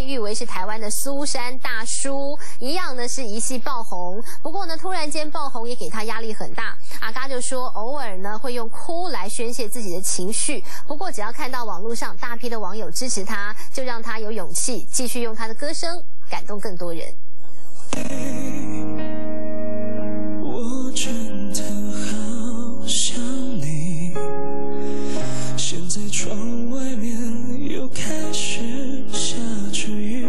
誉为是台湾的苏珊大叔，一样呢是一系爆红。不过呢，突然间爆红也给他压力很大。阿嘎就说，偶尔呢会用哭来宣泄自己的情绪，不过只要看到网络上大批的网友支持他，就让他有勇气继续用他的歌声感动更多人。 我真的好想你，现在窗外面又开始下着雨。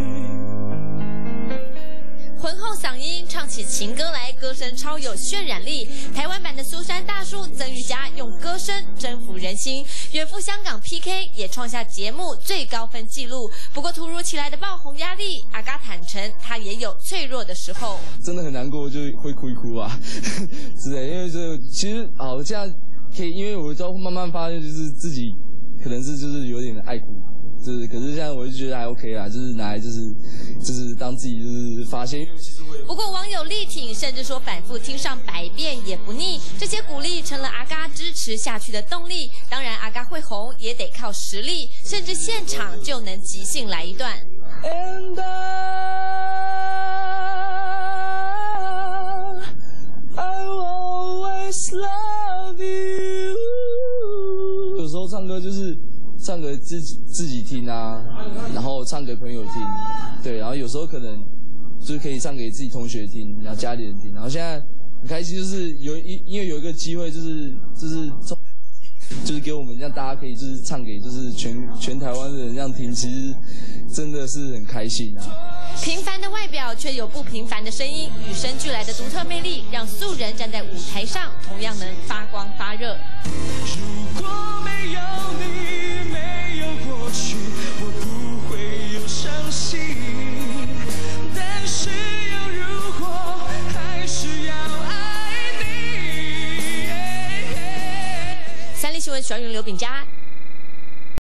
浑厚嗓音唱起情歌来，歌声超有渲染力。台湾版的苏珊大叔曾玉佳用歌声征服人心，远赴香港 PK 也创下节目最高分纪录。不过突如其来的爆红压力，阿嘎坦诚他也有脆弱的时候， 真的很难过，就会哭一哭啊之类。因为这其实好，现在可以，因为我之后慢慢发现，就是自己可能是就是有点爱哭。就是，可是现在我就觉得还 OK 啦，就是拿来就是当自己就是发泄。 不过网友力挺，甚至说反复听上100遍也不腻。这些鼓励成了阿嘎支持下去的动力。当然，阿嘎会红也得靠实力，甚至现场就能即兴来一段。 And I always love you。 有时候唱歌就是唱给自己听啊，然后唱给朋友听，对，然后有时候可能就是可以唱给自己同学听，然后家里人听，然后现在很开心，就是因为有一个机会，就是给我们让大家可以就是唱给就是全台湾的人这样听，其实真的是很开心啊。 平凡的外表却有不平凡的声音，与生俱来的独特魅力，让素人站在舞台上同样能发光发热。 如果没有你，没有过去，我不会有伤心。但是有如果，还是要爱你。 三立新闻，徐云、刘炳佳。